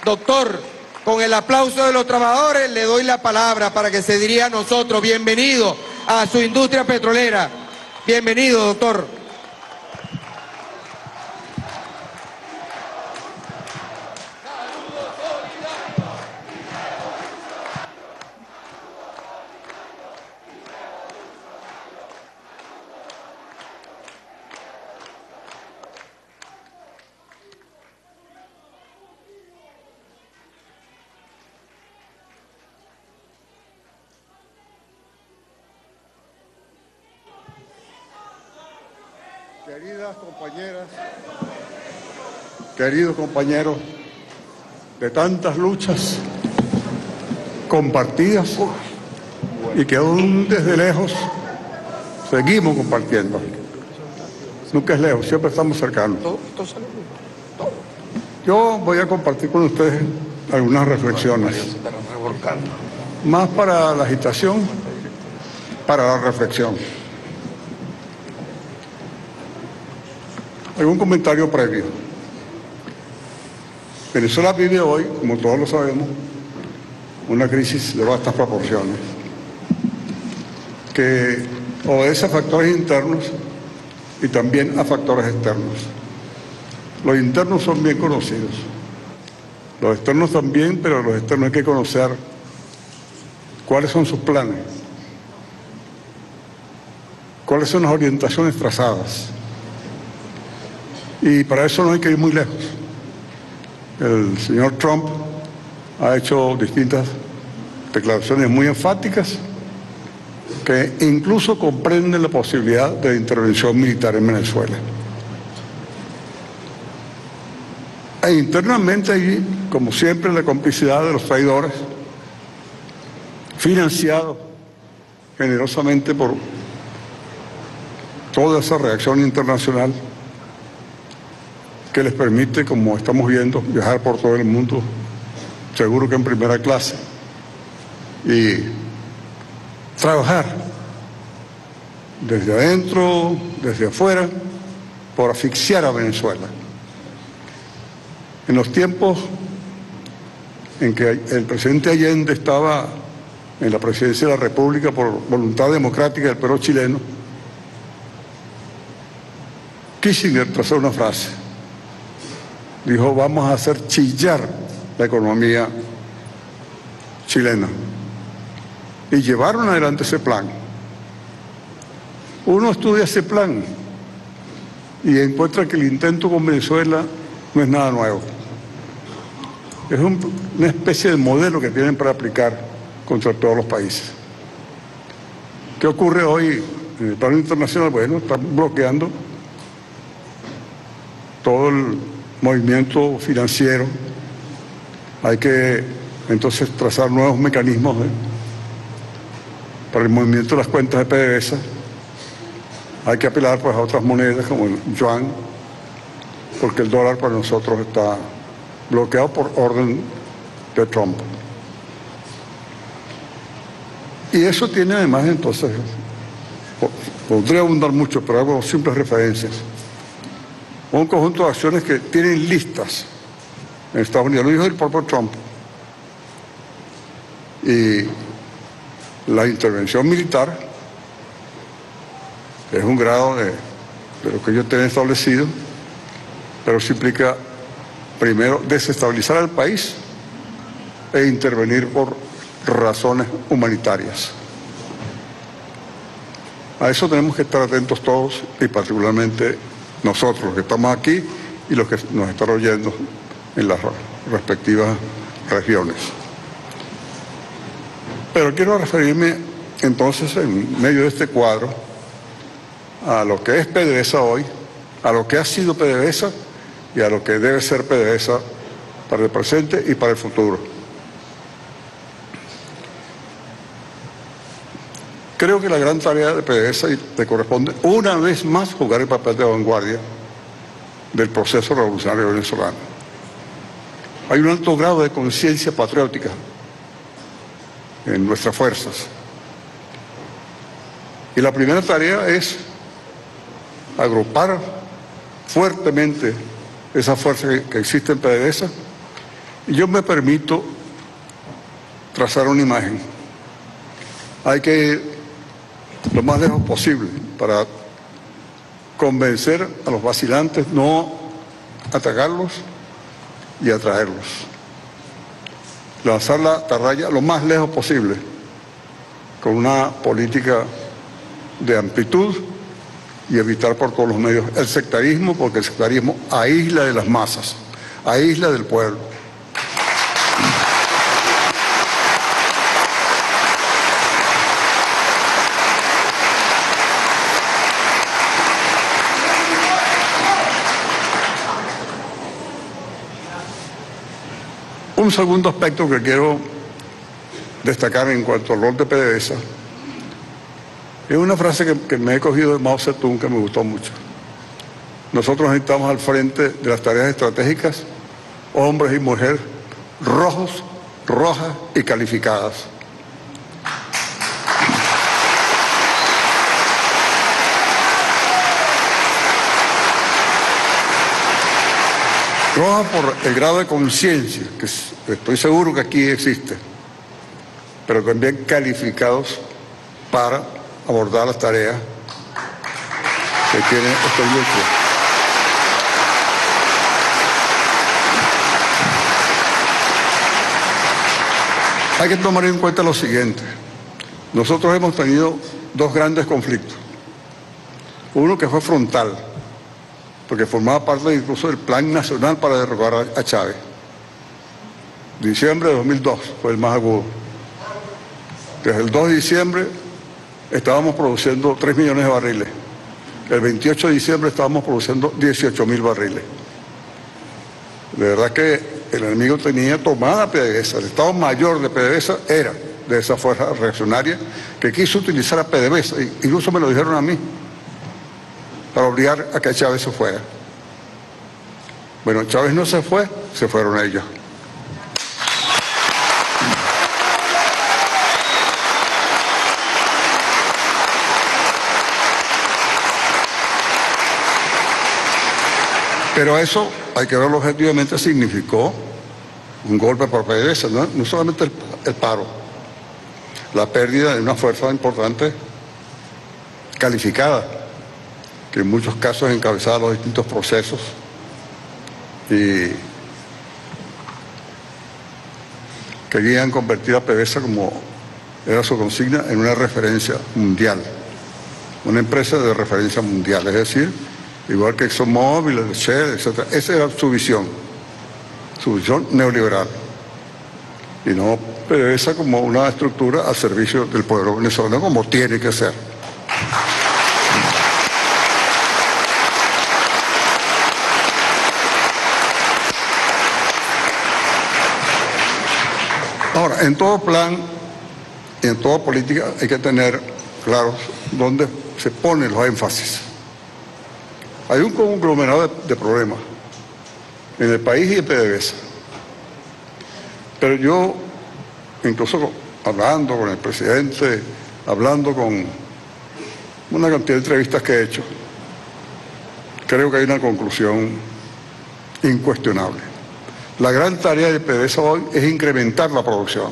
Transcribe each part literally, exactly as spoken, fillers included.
Doctor, con el aplauso de los trabajadores le doy la palabra para que se dirija a nosotros. Bienvenido a su industria petrolera. Bienvenido, doctor. Queridas compañeras, queridos compañeros, de tantas luchas compartidas y que aún desde lejos seguimos compartiendo. Nunca es lejos, siempre estamos cercanos. Yo voy a compartir con ustedes algunas reflexiones, más para la agitación, para la reflexión. Algún comentario previo. Venezuela vive hoy, como todos lo sabemos, una crisis de vastas proporciones que obedece a factores internos y también a factores externos. Los internos son bien conocidos, los externos también, pero los externos hay que conocer cuáles son sus planes, cuáles son las orientaciones trazadas. Y para eso no hay que ir muy lejos. El señor Trump ha hecho distintas declaraciones muy enfáticas que incluso comprenden la posibilidad de intervención militar en Venezuela. E internamente hay, como siempre, la complicidad de los traidores, financiados generosamente por toda esa reacción internacional que les permite, como estamos viendo, viajar por todo el mundo, seguro que en primera clase, y trabajar desde adentro, desde afuera, por asfixiar a Venezuela. En los tiempos en que el presidente Allende estaba en la presidencia de la República por voluntad democrática del pueblo chileno, Kissinger trazó una frase. Dijo, vamos a hacer chillar la economía chilena. Y llevaron adelante ese plan. Uno estudia ese plan y encuentra que el intento con Venezuela no es nada nuevo. Es un, una especie de modelo que tienen para aplicar contra todos los países. ¿Qué ocurre hoy en el plano internacional? Bueno, están bloqueando todo el movimiento financiero. Hay que entonces trazar nuevos mecanismos ¿eh? para el movimiento de las cuentas de PDVSA. Hay que apelar pues a otras monedas como el yuan, porque el dólar para nosotros está bloqueado por orden de Trump. Y eso tiene además entonces, podría abundar mucho, pero hago simples referencias, un conjunto de acciones que tienen listas en Estados Unidos, lo dijo el propio Trump. Y la intervención militar es un grado de, de lo que ellos tienen establecido, pero eso implica primero desestabilizar al país e intervenir por razones humanitarias. A eso tenemos que estar atentos todos y particularmente nosotros, los que estamos aquí y los que nos están oyendo en las respectivas regiones. Pero quiero referirme entonces, en medio de este cuadro, a lo que es PDVSA hoy, a lo que ha sido PDVSA y a lo que debe ser PDVSA para el presente y para el futuro. Creo que la gran tarea de PDVSA le corresponde una vez más jugar el papel de vanguardia del proceso revolucionario venezolano. Hay un alto grado de conciencia patriótica en nuestras fuerzas. Y la primera tarea es agrupar fuertemente esa fuerza que, que existe en PDVSA Y yo me permito trazar una imagen. Hay que ir lo más lejos posible para convencer a los vacilantes, no atacarlos y atraerlos. Lanzar la atarraya lo más lejos posible, con una política de amplitud y evitar por todos los medios el sectarismo, porque el sectarismo aísla de las masas, aísla del pueblo. Un segundo aspecto que quiero destacar en cuanto al rol de PDVSA es una frase que, que me he cogido de Mao Zedong que me gustó mucho. Nosotros necesitamos al frente de las tareas estratégicas hombres y mujeres rojos, rojas y calificadas. Roja por el grado de conciencia, que estoy seguro que aquí existe, pero también calificados para abordar las tareas que tiene este grupo. Hay que tomar en cuenta lo siguiente. Nosotros hemos tenido dos grandes conflictos. Uno que fue frontal, porque formaba parte incluso del Plan Nacional para derrocar a Chávez. Diciembre de dos mil dos fue el más agudo. Desde el dos de diciembre estábamos produciendo tres millones de barriles. El veintiocho de diciembre estábamos produciendo dieciocho mil barriles. De verdad que el enemigo tenía tomada PDVSA. El Estado Mayor de PDVSA era de esa fuerza reaccionaria que quiso utilizar a PDVSA. Incluso me lo dijeron a mí, para obligar a que Chávez se fuera. Bueno, Chávez no se fue, se fueron ellos. Pero eso, hay que verlo objetivamente, significó un golpe por PDVSA, ¿no? No solamente el, el paro, la pérdida de una fuerza importante calificada, que en muchos casos encabezaba los distintos procesos y querían convertir a PDVSA, como era su consigna, en una referencia mundial, una empresa de referencia mundial, es decir, igual que ExxonMobil, Shell, etcétera. Esa era su visión, su visión neoliberal, y no PDVSA como una estructura al servicio del pueblo venezolano, como tiene que ser. Ahora, en todo plan y en toda política hay que tener claros dónde se ponen los énfasis. Hay un conglomerado de, de problemas en el país y en PDVSA. Pero yo, incluso hablando con el presidente, hablando con una cantidad de entrevistas que he hecho, creo que hay una conclusión incuestionable. La gran tarea de PDVSA hoy es incrementar la producción.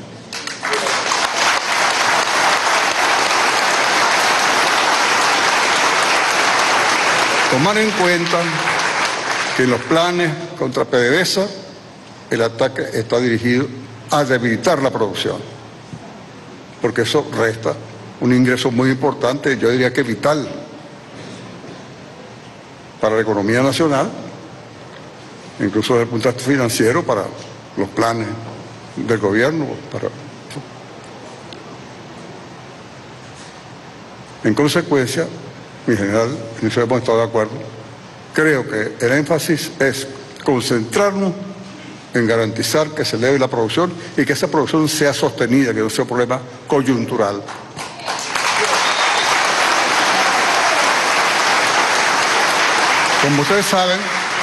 Tomar en cuenta que en los planes contra PDVSA el ataque está dirigido a debilitar la producción, porque eso resta un ingreso muy importante, yo diría que vital, para la economía nacional, incluso desde el punto de vista financiero, para los planes del gobierno. Para... En consecuencia, mi general, en eso hemos estado de acuerdo, creo que el énfasis es concentrarnos en garantizar que se eleve la producción y que esa producción sea sostenida, que no sea un problema coyuntural. Como ustedes saben,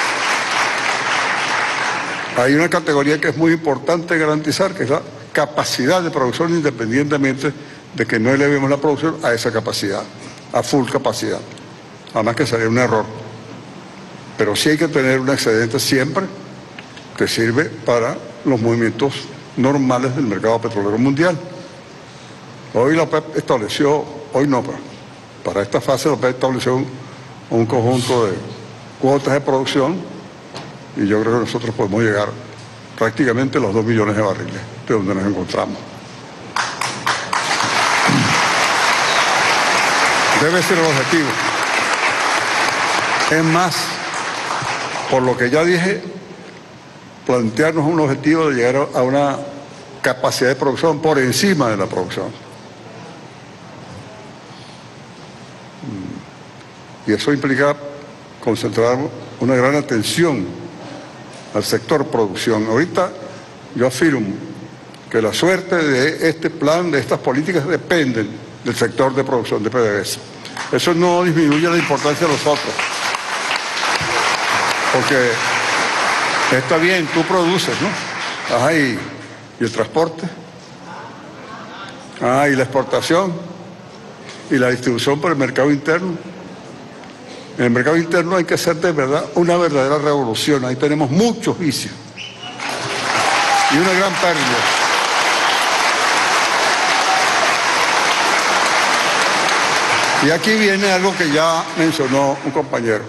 hay una categoría que es muy importante garantizar, que es la capacidad de producción, independientemente de que no elevemos la producción a esa capacidad, a full capacidad. Además que sería un error. Pero sí hay que tener un excedente siempre, que sirve para los movimientos normales del mercado petrolero mundial. Hoy la OPEP estableció, hoy no, para, para esta fase la OPEP estableció un, un conjunto de cuotas de producción y yo creo que nosotros podemos llegar prácticamente a los dos millones de barriles de donde nos encontramos. Debe ser el objetivo. Es más, por lo que ya dije, plantearnos un objetivo de llegar a una capacidad de producción por encima de la producción. Y eso implica concentrar una gran atención al sector producción. Ahorita yo afirmo que la suerte de este plan, de estas políticas, dependen del sector de producción de P D V S A. Eso no disminuye la importancia de los otros. Porque está bien, tú produces, ¿no? Ajá, y, y el transporte. Ah, y la exportación. Y la distribución por el mercado interno. En el mercado interno hay que hacer de verdad una verdadera revolución. Ahí tenemos muchos vicios. Y una gran pérdida. Y aquí viene algo que ya mencionó un compañero.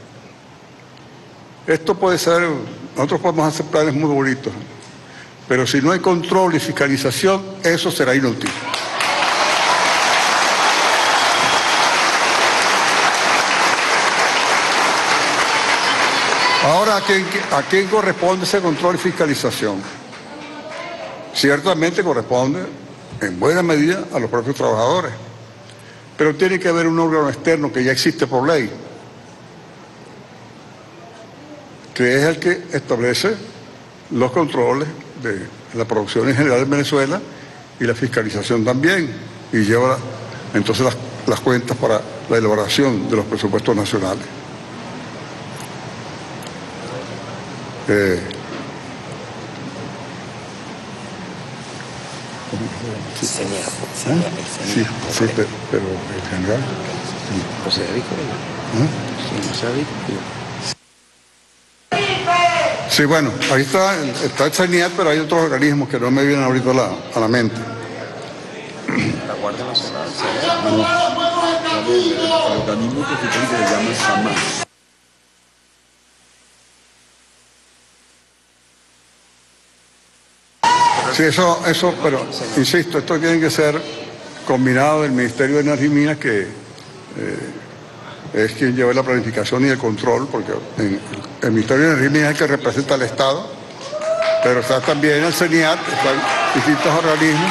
Esto puede ser, nosotros podemos hacer planes muy bonitos, pero si no hay control y fiscalización, eso será inútil. Ahora, ¿a quién, ¿a quién corresponde ese control y fiscalización? Ciertamente corresponde, en buena medida, a los propios trabajadores, pero tiene que haber un órgano externo que ya existe por ley, que es el que establece los controles de la producción en general en Venezuela y la fiscalización también, y lleva entonces las, las cuentas para la elaboración de los presupuestos nacionales. Eh, sí, Señor, ¿eh? sí, sí, pero, pero en general. No se dedica ¿Eh? no se dedica. Sí, bueno, ahí está, está el CENIAT, pero hay otros organismos que no me vienen ahorita a la, a la mente. La Guardia Nacional, el, el organismo que se llama SAMAN. Sí, eso, eso, pero insisto, esto tiene que ser combinado del Ministerio de Energía y Minas, que eh, es quien lleva la planificación y el control, porque en, el Ministerio de Energía y Minas es el que representa al Estado, pero está también el CENIAT, están distintos organismos.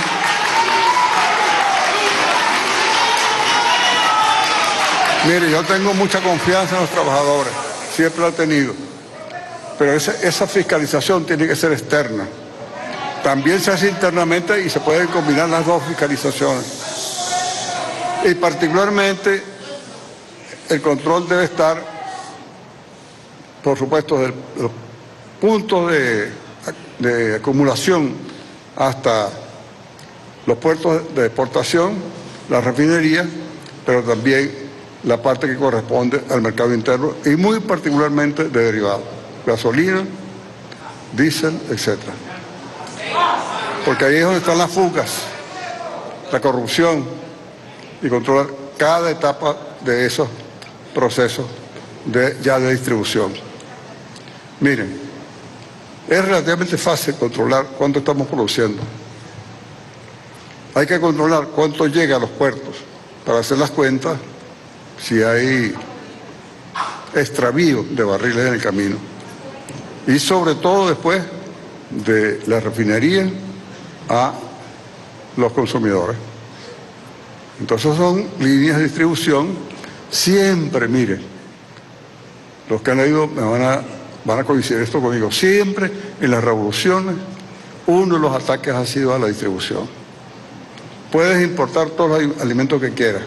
Mire, yo tengo mucha confianza en los trabajadores, siempre la he tenido, pero esa, esa fiscalización tiene que ser externa. También se hace internamente y se pueden combinar las dos fiscalizaciones. Y particularmente el control debe estar, por supuesto, de los puntos de, de acumulación hasta los puertos de exportación, la refinería, pero también la parte que corresponde al mercado interno y muy particularmente de derivados, gasolina, diésel, etcétera. Porque ahí es donde están las fugas, la corrupción, y controlar cada etapa de esos procesos de, ya de distribución. Miren, es relativamente fácil controlar cuánto estamos produciendo. Hay que controlar cuánto llega a los puertos para hacer las cuentas si hay extravío de barriles en el camino. Y sobre todo después de la refinería a los consumidores. Entonces son líneas de distribución siempre, miren, los que han leído me van a, van a coincidir esto conmigo, siempre en las revoluciones uno de los ataques ha sido a la distribución. Puedes importar todos los alimentos que quieras,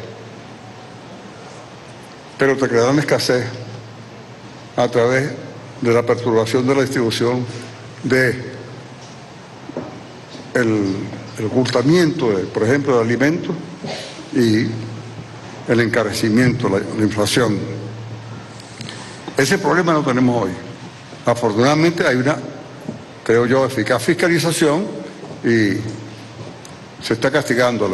pero te crearán escasez a través de la perturbación de la distribución, de el, el ocultamiento, de, por ejemplo, de alimentos y el encarecimiento, la, la inflación. Ese problema lo tenemos hoy. Afortunadamente hay una creo yo, eficaz fiscalización y se está castigándola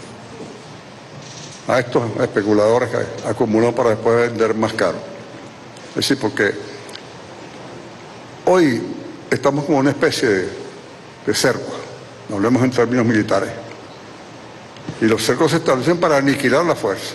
a estos especuladores que acumulan para después vender más caro. Es decir, porque hoy estamos como una especie de, de cerco, hablemos en términos militares, y los cercos se establecen para aniquilar la fuerza.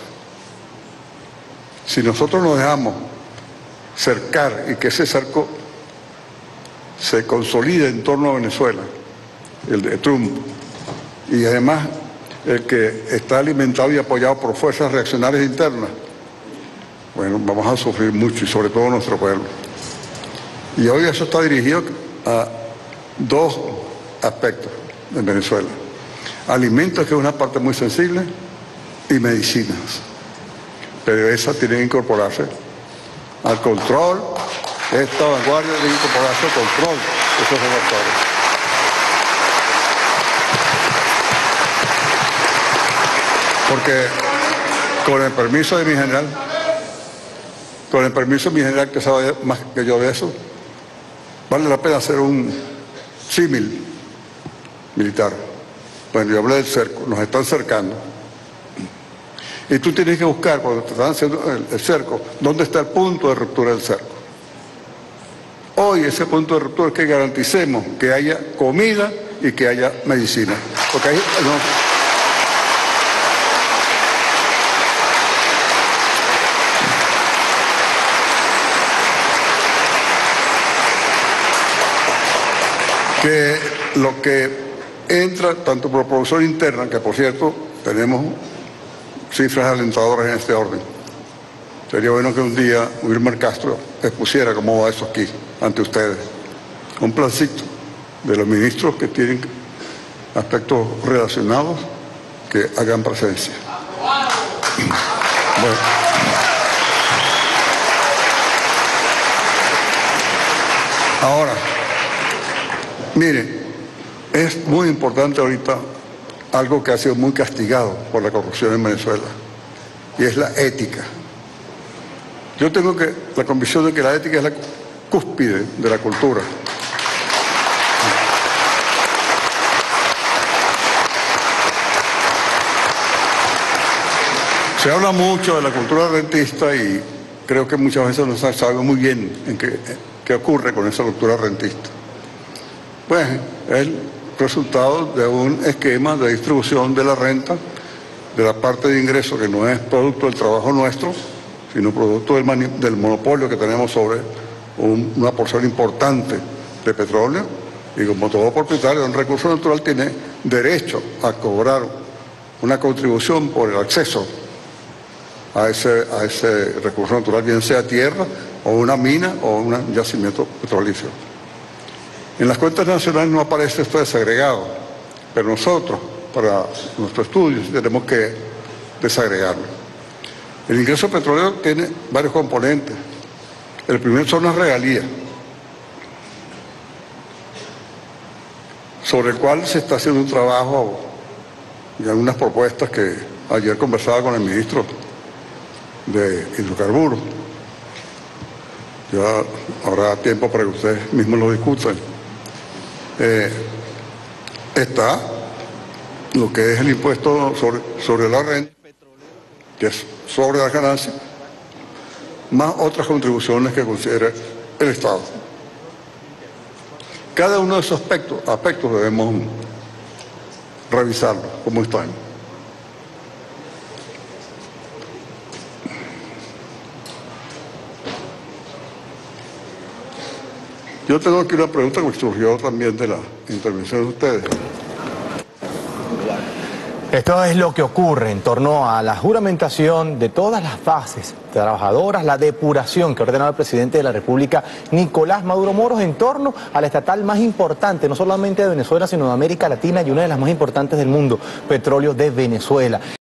Si nosotros nos dejamos cercar y que ese cerco se consolide en torno a Venezuela, el de Trump, y además el que está alimentado y apoyado por fuerzas reaccionarias internas, bueno, vamos a sufrir mucho, y sobre todo nuestro pueblo. Y hoy eso está dirigido a dos aspectos en Venezuela: alimentos, que es una parte muy sensible, y medicinas. Pero esa tiene que incorporarse al control, esta vanguardia tiene que incorporarse al control de esos factores. Porque, con el permiso de mi general, con el permiso de mi general, que sabe más que yo de eso, vale la pena hacer un símil militar. Bueno, yo hablé del cerco, nos están cercando. Y tú tienes que buscar, cuando te están haciendo el, el cerco, dónde está el punto de ruptura del cerco. Hoy ese punto de ruptura es que garanticemos que haya comida y que haya medicina. Porque ahí no. Que lo que entra tanto por producción interna, que por cierto tenemos cifras alentadoras en este orden. Sería bueno que un día Wilmer Castro expusiera cómo va eso aquí ante ustedes. Un plancito de los ministros que tienen aspectos relacionados que hagan presencia. Bueno. Ahora, miren, es muy importante ahorita algo que ha sido muy castigado por la corrupción en Venezuela, y es la ética. Yo tengo que, la convicción de que la ética es la cúspide de la cultura. Se habla mucho de la cultura rentista y creo que muchas veces no se sabe muy bien en qué, qué ocurre con esa cultura rentista. Pues es el resultado de un esquema de distribución de la renta, de la parte de ingreso que no es producto del trabajo nuestro, sino producto del, mani del monopolio que tenemos sobre un, una porción importante de petróleo, y como todo propietario de un recurso natural tiene derecho a cobrar una contribución por el acceso a ese, a ese recurso natural, bien sea tierra o una mina o un yacimiento petrolífero. En las cuentas nacionales no aparece esto desagregado, pero nosotros, para nuestro estudio, tenemos que desagregarlo. El ingreso petrolero tiene varios componentes. El primero son las regalías, sobre el cual se está haciendo un trabajo y algunas propuestas que ayer conversaba con el ministro de Hidrocarburos. Ya habrá tiempo para que ustedes mismos lo discutan. Eh, está lo que es el impuesto sobre, sobre la renta, que es sobre las ganancias, más otras contribuciones que considere el Estado. Cada uno de esos aspectos, aspectos debemos revisarlo, cómo están. Yo tengo aquí una pregunta que me surgió también de la intervención de ustedes. Esto es lo que ocurre en torno a la juramentación de todas las bases trabajadoras, la depuración que ha ordenado el presidente de la República, Nicolás Maduro Moros, en torno a la estatal más importante, no solamente de Venezuela, sino de América Latina, y una de las más importantes del mundo, Petróleo de Venezuela.